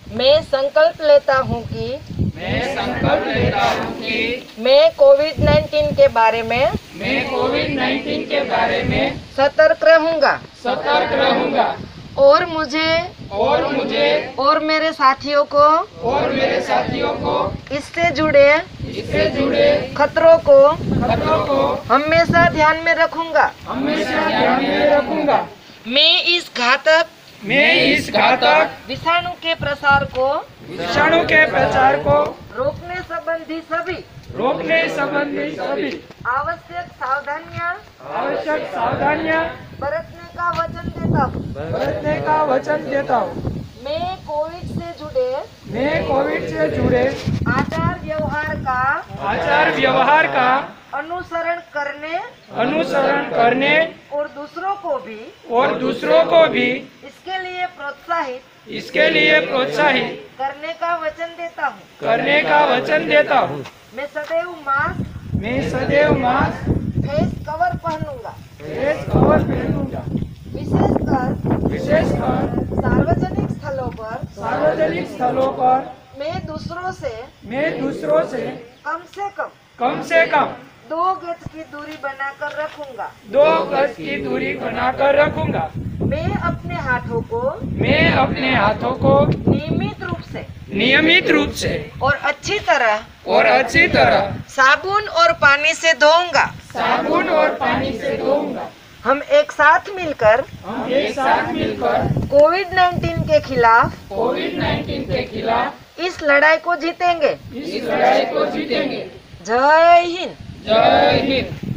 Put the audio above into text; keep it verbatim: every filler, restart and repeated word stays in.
मैं संकल्प लेता हूँ कि मैं संकल्प लेता हूँ कि मैं कोविड नाइन्टीन के बारे में मैं कोविड नाइन्टीन के बारे में सतर्क रहूँगा सतर्क रहूँगा और मुझे और मुझे और मेरे साथियों को और मेरे साथियों को इससे जुड़े इससे जुड़े खतरों को खतरों को हमेशा ध्यान में रखूंगा। हमेशा ध्यान में रखूंगा। मैं इस घातक मैं इस घातक विषाणु के प्रसार को विषाणु के प्रचार को रोकने संबंधी सभी रोकने संबंधी सभी आवश्यक सावधानियां आवश्यक सावधानियां बरतने का वचन देता हूँ। बरतने का वचन देता हूँ। मैं कोविड से जुड़े मैं कोविड से जुड़े आचार व्यवहार का आचार व्यवहार का अनुसरण करने अनुसरण करने और दूसरों को भी और दूसरों को भी इसके लिए प्रोत्साहित इसके लिए प्रोत्साहित करने का वचन देता हूँ। करने का वचन देता हूँ। मैं सदैव मास्क मैं सदैव मास्क फेस कवर पहनूंगा। फेस कवर पहनूंगा। विशेषकर विशेषकर सार्वजनिक स्थलों पर सार्वजनिक स्थलों पर मैं दूसरों से मैं दूसरों से कम से कम कम से कम दो गज की दूरी बनाकर रखूंगा। दो गज की दूरी बनाकर रखूंगा। मैं अपने हाथों को मैं अपने हाथों को नियमित रूप से नियमित रूप से और अच्छी तरह और अच्छी तरह साबुन और पानी से धोऊंगा। साबुन और पानी से धोऊंगा। हम एक साथ मिलकर हम एक साथ मिलकर कोविड नाइन्टीन के खिलाफ कोविड नाइन्टीन के खिलाफ इस लड़ाई को जीतेंगे। इस लड़ाई को जीतेंगे। जय हिंद। जय हिंद।